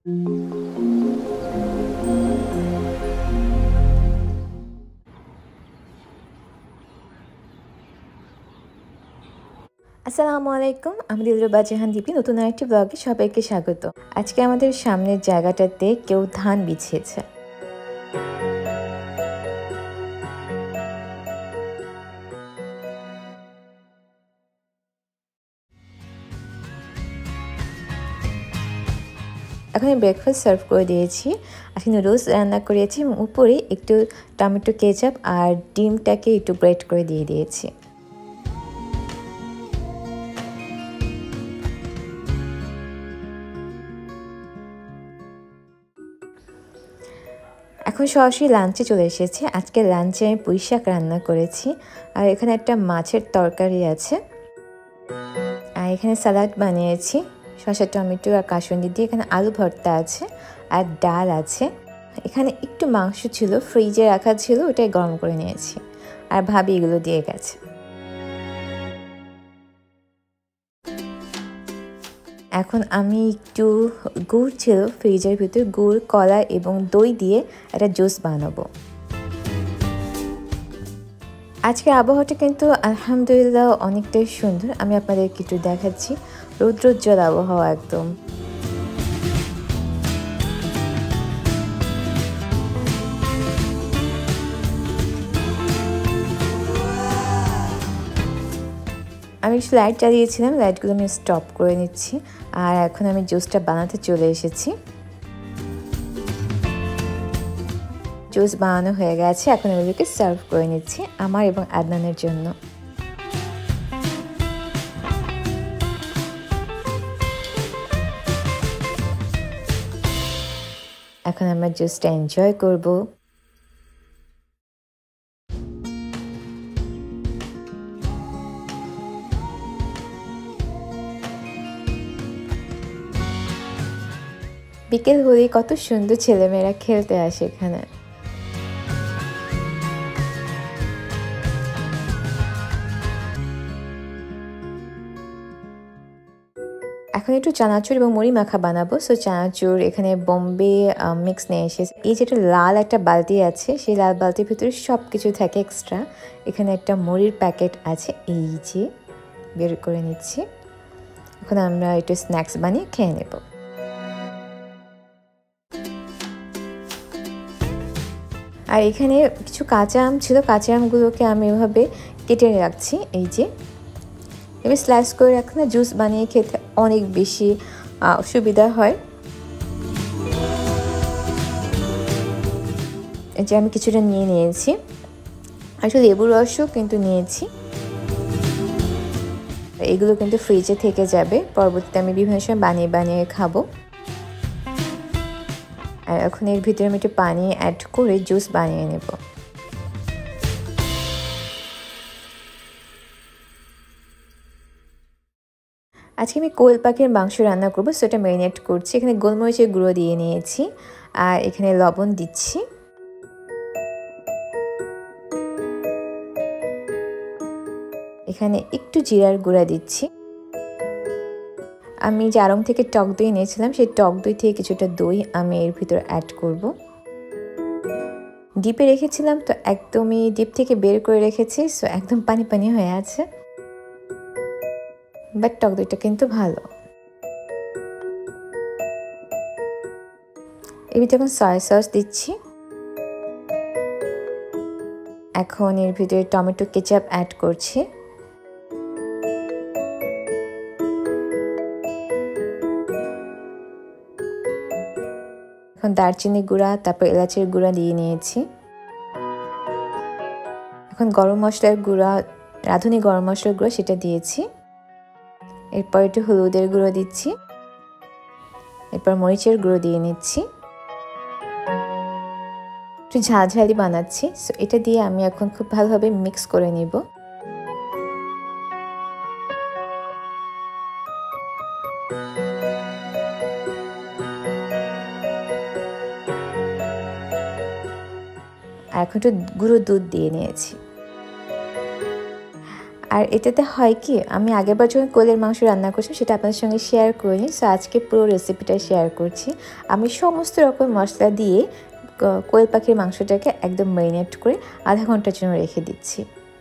আসসালামু আলাইকুম, আমি দিলরুবা জাহান নতুন আরেকটি ব্লগে সবাইকে স্বাগত। আজকে আমাদের সামনের জায়গাটাতে কেউ ধান বিছিয়েছে। এখন আমি ব্রেকফাস্ট সার্ভ করে দিয়েছি। আজকে নুডলস রান্না করেছি এবং উপরে একটু টমেটো কেচাপ আর ডিমটাকে একটু গ্রেট করে দিয়ে দিয়েছি। এখন সরাসরি লাঞ্চে চলে এসেছি। আজকে লাঞ্চে আমি পুঁই শাক রান্না করেছি, আর এখানে একটা মাছের তরকারি আছে, আর এখানে স্যালাড বানিয়েছি শসা টমেটো আর কাসুন্দি দিয়ে। এখানে আলু ভর্তা আছে আর ডাল আছে। এখানে একটু মাংস ছিল, ফ্রিজে রাখা ছিল, ওটাই গরম করে নিয়েছি, আর ভাবি এগুলো দিয়ে গেছে। এখন আমি একটু গুড় ছিল ফ্রিজের ভিতর, গুড়, কলা এবং দই দিয়ে একটা জুস বানাবো। আজকে আবহাওয়াটা কিন্তু আলহামদুলিল্লাহ অনেকটাই সুন্দর। আমি আপনাদেরকে একটু দেখাচ্ছি, রৌদ্রোজ্জ্বল আবহাওয়া একদম। আমি একটু লাইট জ্বালিয়েছিলাম, লাইটগুলো আমি স্টপ করে নিচ্ছি, আর এখন আমি জুসটা বানাতে চলে এসেছি। জুস বানানো হয়ে গেছে, এখন এগুলোকে সার্ভ করে নিচ্ছি আমার এবং আদনানের জন্য। এখন আমরা জুসটা এনজয় করব। বিকেল হলেই কত সুন্দর ছেলেমেয়েরা খেলতে আসে এখানে। এখন একটু চানাচুর এবং মুড়ি মাখা বানাবো। সো চানাচুর এখানে বোম্বে মিক্স নিয়ে এসেছে। এই যেটা লাল একটা বালতি আছে, সেই লাল বালতির ভিতরে সব কিছু থাকে এক্সট্রা। এখানে একটা মুড়ির প্যাকেট আছে, এই যে বের করে নিচ্ছি। এখন আমরা একটু স্ন্যাক্স বানিয়ে খেয়ে নেব। আর এখানে কিছু কাঁচা আম ছিল, কাঁচা আমগুলোকে আমি এভাবে কেটে রাখছি। এই যে এবার স্লাইস করে রাখলে জুস বানিয়ে খেতে অনেক বেশি সুবিধা হয়। এই যে আমি কিছুটা নিয়ে নিয়েছি, আসলে লেবুর রসও কিন্তু নিয়েছি। এগুলো কিন্তু ফ্রিজে থেকে যাবে, পরবর্তীতে আমি বিভিন্ন সময় বানিয়ে বানিয়ে খাবো। আর এখন এর ভিতরে আমি একটু পানি অ্যাড করে জুস বানিয়ে নেব। আজকে আমি কোয়েল পাখির মাংস রান্না করবো, সেটা ম্যারিনেট করছি। এখানে গোলমরিচের গুঁড়ো দিয়ে নিয়েছি, আর এখানে লবণ দিচ্ছি। এখানে একটু জিরার গুঁড়া দিচ্ছি। আমি জারং থেকে টক দই নিয়েছিলাম, সেই টক দই থেকে কিছুটা দই আমি এর ভিতর অ্যাড করব। ডিপে রেখেছিলাম তো একদমই ডিপ থেকে বের করে রেখেছি, সো একদম পানি পানি হয়ে আছে, বাট টক দইটা কিন্তু ভালো। এর ভিতরে এখন সয়া সস দিচ্ছি। এখন এর ভিতরে টমেটো কেচাপ অ্যাড করছি। এখন দারচিনি গুঁড়া, তারপর এলাচের গুঁড়া দিয়ে নিয়েছি। এখন গরম মশলার গুঁড়া, রাঁধুনি গরম মশলার গুঁড়া, সেটা দিয়েছি। এরপর একটু হলুদের গুঁড়ো দিচ্ছি, এরপর মরিচের গুঁড়ো দিয়ে নিচ্ছি। একটু ঝালঝালি বানাচ্ছি, সো এটা দিয়ে আমি এখন খুব ভালোভাবে মিক্স করে নিব। আর এখন একটু গুঁড়ো দুধ দিয়ে নিয়েছি। আর এটাতে হয় কি, আমি আগেরবার যখন কোয়েলের মাংস রান্না করছি সেটা আপনাদের সঙ্গে শেয়ার করিনি, সো আজকে পুরো রেসিপিটা শেয়ার করছি। আমি সমস্ত রকম মশলা দিয়ে কোয়েল পাখির মাংসটাকে একদম ম্যারিনেট করে আধা ঘন্টার জন্য রেখে দিচ্ছি।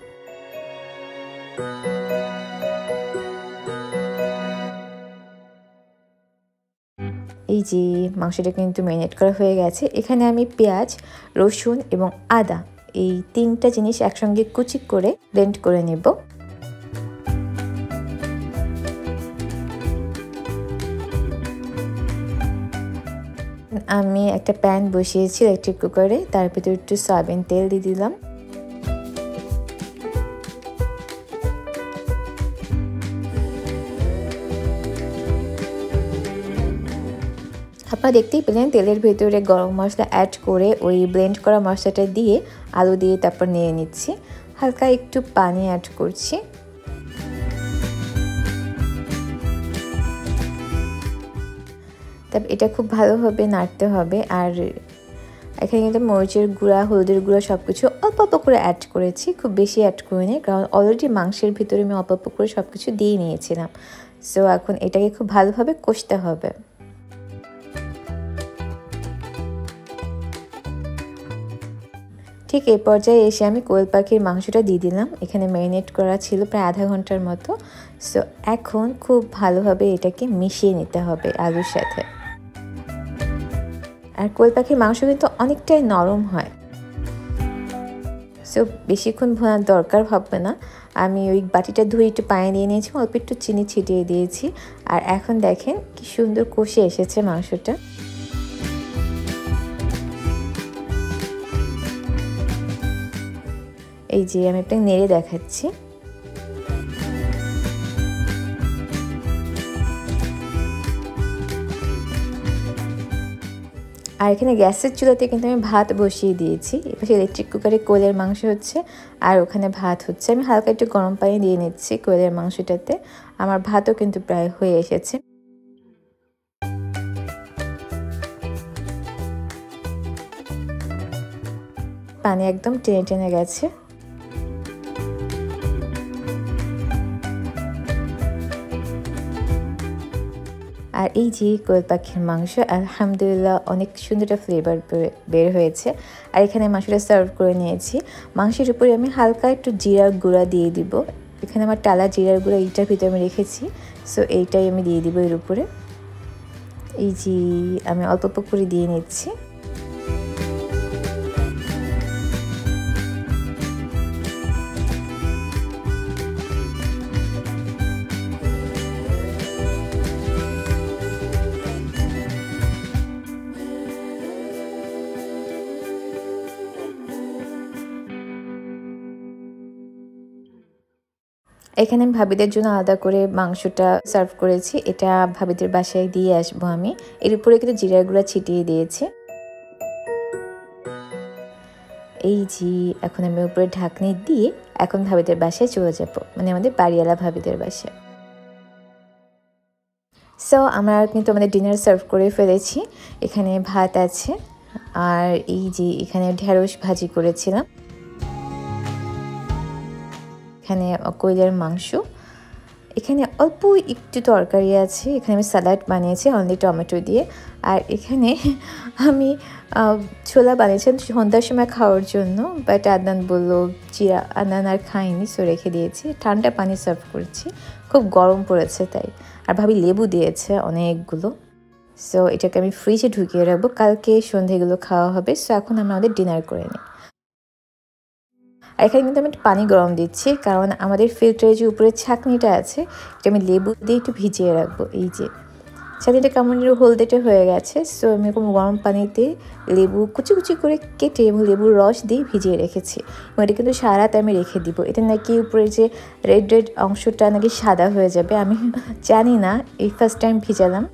এই যে মাংসটা কিন্তু ম্যারিনেট করা হয়ে গেছে। এখানে আমি পেঁয়াজ, রসুন এবং আদা এই 3টা জিনিস একসঙ্গে কুচি করে ব্লেন্ড করে নেব। আমি একটা প্যান বসিয়েছি ইলেকট্রিক কুকারে, তার ভিতরে একটু সয়াবিন তেল দিয়ে দিলাম। আপনারা দেখতেই পেলেন তেলের ভেতরে গরম মশলা অ্যাড করে ওই ব্লেন্ড করা মশলাটা দিয়ে আলু দিয়ে তারপর নেড়ে নিচ্ছি। হালকা একটু পানি অ্যাড করছি। তারপর এটা খুব ভালোভাবে নাড়তে হবে। আর এখানে কিন্তু মরিচের গুঁড়া, হলুদের গুঁড়া সব কিছু অল্প অল্প করে অ্যাড করেছি, খুব বেশি অ্যাড করিনি, কারণ অলরেডি মাংসের ভিতরে আমি অল্প অল্প করে সব কিছু দিয়ে নিয়েছিলাম। সো এখন এটাকে খুব ভালোভাবে কষতে হবে। ঠিক এই পর্যায়ে এসে আমি কোয়েল পাখির মাংসটা দিয়ে দিলাম। এখানে ম্যারিনেট করা ছিল প্রায় আধা ঘন্টার মতো। সো এখন খুব ভালোভাবে এটাকে মিশিয়ে নিতে হবে আলুর সাথে। আর কোয়েল পাখির মাংস কিন্তু অনেকটাই নরম হয়, সো বেশিক্ষণ ভোনার দরকার হবে না। আমি ওই বাটিটা ধুয়ে একটু পানি দিয়ে নিয়েছি, অল্প একটু চিনি ছিটিয়ে দিয়েছি। আর এখন দেখেন কি সুন্দর কষে এসেছে মাংসটা। এই যে আমি একটা নেড়ে দেখাচ্ছি। আর এখানে গ্যাসের চুলাতে কিন্তু আমি ভাত বসিয়ে দিয়েছি। এপাশে ইলেকট্রিক কুকারে কোয়েলের মাংস হচ্ছে আর ওখানে ভাত হচ্ছে। আমি হালকা একটু গরম পানি দিয়ে নিচ্ছি কোয়েলের মাংসটাতে। আমার ভাতও কিন্তু প্রায় হয়ে এসেছে। পানি একদম টেনে টেনে গেছে। আর এই যে কোয়েল পাখির মাংস আলহামদুলিল্লাহ অনেক সুন্দর একটা ফ্লেভার বের হয়েছে। আর এখানে মাংসটা সার্ভ করে নিয়েছি। মাংসের উপরে আমি হালকা একটু জিরার গুঁড়া দিয়ে দিব। এখানে আমার টালা জিরার গুঁড়া এইটার ভিতরে আমি রেখেছি, সো এইটাই আমি দিয়ে দিব এর উপরে। এই যে আমি অল্প অল্প করে দিয়ে নিচ্ছি। এখানে ভাবিদের জন্য আলাদা করে মাংসটা সার্ভ করেছি। এটা ভাবিদের বাসায় দিয়ে আসবো আমি। এর উপরে কিন্তু জিরার গুঁড়া ছিটিয়ে দিয়েছি। এই যে এখন আমি উপরে ঢাকনি দিয়ে এখন ভাবিদের বাসায় চলে যাব, মানে আমাদের বাড়িওয়ালা ভাবিদের বাসায়। সো আমরা কিন্তু আমাদের ডিনার সার্ভ করে ফেলেছি। এখানে ভাত আছে আর এই যে এখানে ঢেঁড়স ভাজি করেছিলাম, এখানে কোয়েলের মাংস, এখানে অল্প একটু তরকারি আছে, এখানে আমি স্যালাড বানিয়েছি অনলি টমেটো দিয়ে। আর এখানে আমি ছোলা বানিয়েছিলাম সন্ধ্যার সময় খাওয়ার জন্য, বাট আদনান বললো চিরা, আদনান আর খাইনি, সো রেখে দিয়েছি। ঠান্ডা পানি সার্ভ করছি, খুব গরম পড়েছে তাই। আর ভাবি লেবু দিয়েছে অনেকগুলো, সো এটাকে আমি ফ্রিজে ঢুকিয়ে রাখবো, কালকে সন্ধ্যেগুলো খাওয়া হবে। সো এখন আমরা আমাদের ডিনার করে নিই। আর এখানে কিন্তু আমি একটু পানি গরম দিচ্ছি, কারণ আমাদের ফিল্টারের যে উপরে ছাঁকনিটা আছে এটা আমি লেবু দিয়ে একটু ভিজিয়ে রাখবো। এই যে ছাঁকনিটা কেমন হলদেটে হয়ে গেছে, সো আমি এরকম গরম পানিতে লেবু কুচি কুচি করে কেটে এবং লেবুর রস দিয়ে ভিজিয়ে রেখেছি। এবং এটা কিন্তু সারা রাত আমি রেখে দিব। এটা নাকি উপরে যে রেড রেড অংশটা নাকি সাদা হয়ে যাবে, আমি জানি না, এই ফার্স্ট টাইম ভিজালাম।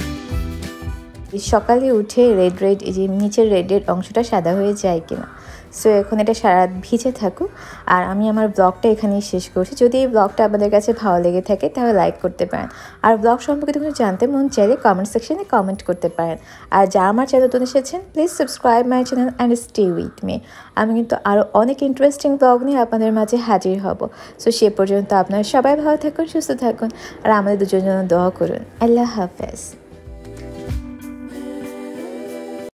সকালে উঠে রেড রেড এই যে নিচের রেড রেড অংশটা সাদা হয়ে যায় কিনা, সো এখন এটা সারা রাত ভিজে থাকুক আর আমি আমার ব্লগটা এখানেই শেষ করছি। যদি এই ব্লগটা আপনাদের কাছে ভালো লেগে থাকে তাহলে লাইক করতে পারেন, আর ব্লগ সম্পর্কে কোনো জানতে মন চাইলে কমেন্ট সেকশনে কমেন্ট করতে পারেন। আর যারা আমার চ্যানেল নতুন এসেছেন please subscribe my channel and stay with me. আমি কিন্তু আরও অনেক ইন্টারেস্টিং ব্লগ নিয়ে আপনাদের মাঝে হাজির হব। সো সে পর্যন্ত আপনারা সবাই ভালো থাকুন, সুস্থ থাকুন আর আমাদের দুজনের জন্য দোয়া করুন। আল্লাহ হাফেজ।